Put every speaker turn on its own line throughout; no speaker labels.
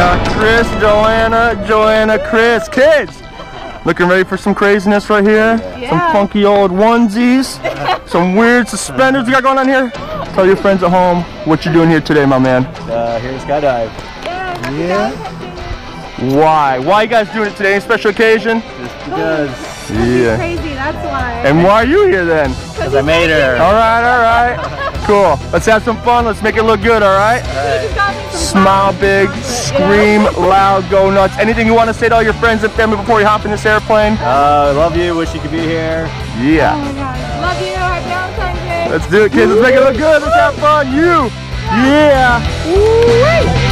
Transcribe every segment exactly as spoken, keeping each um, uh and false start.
Yeah, Chris, Joanna, Joanna, Chris. Kids, looking ready for some craziness right here?
Yeah.
Some funky old onesies, some weird suspenders you got going on here? Tell your friends at home what you're doing here today, my man.
Uh, here to skydive.
Yeah.
Yeah.
Why? Why you guys doing it today? Any special occasion?
Just because.
Yeah.
Crazy, that's why.
And why are you here then?
Because I made her.
All right, all right. Cool. Let's have some fun. Let's make it look good, all right?
All right.
Smile big, scream loud, go nuts. Anything you want to say to all your friends and family before you hop in this airplane?
Uh, love you. Wish you could be here.
Yeah.
Oh my God. Love you. Happy Valentine's Day.
Let's do it, kids. Let's make it look good. Let's have fun. You. Yeah. Woo-wee.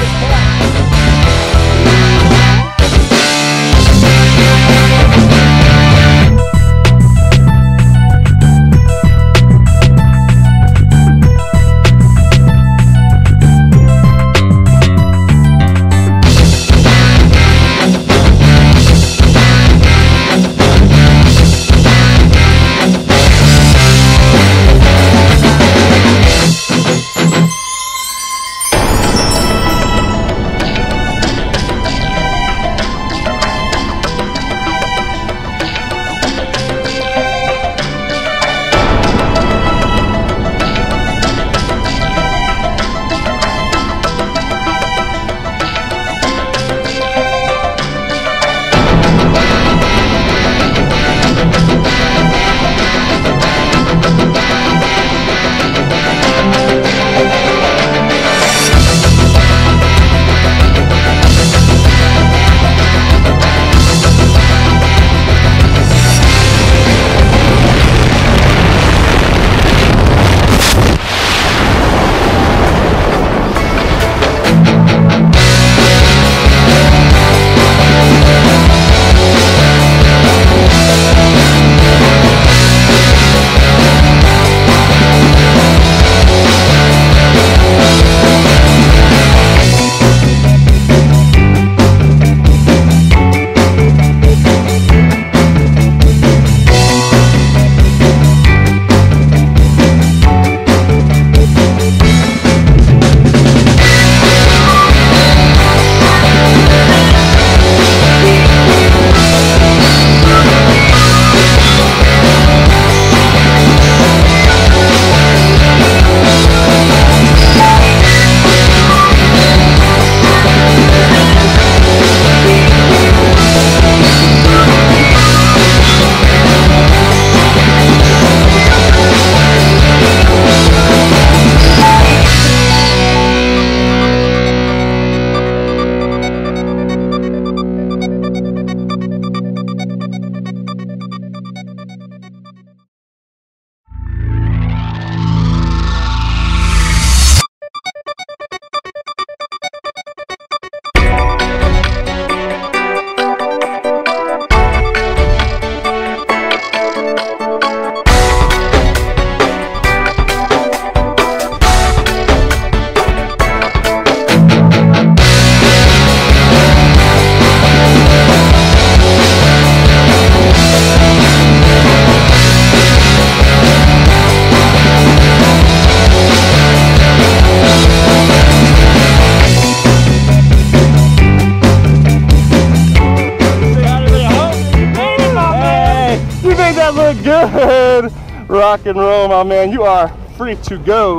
Look good. Rock and roll, my man. You are free to go.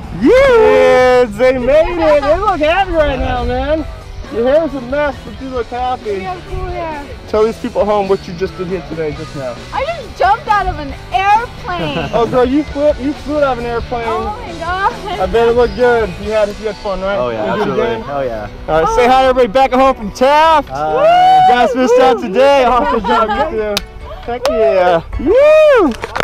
Yeah, they made it. They look happy right now, man. Your hair's a mess, but you look happy.
You have cool hair.
Tell these people at home what you just did here today, just now.
I just jumped out of an airplane.
Oh, girl, you flew, you flew out of an airplane.
Oh my God.
I bet it looked good. You had, you had fun, right?
Oh yeah, absolutely. Hell yeah.
All right, oh. Say hi, everybody, back at home from Taft.
Hi.
You guys missed out today. Awesome job, you too. Heck yeah. Woo!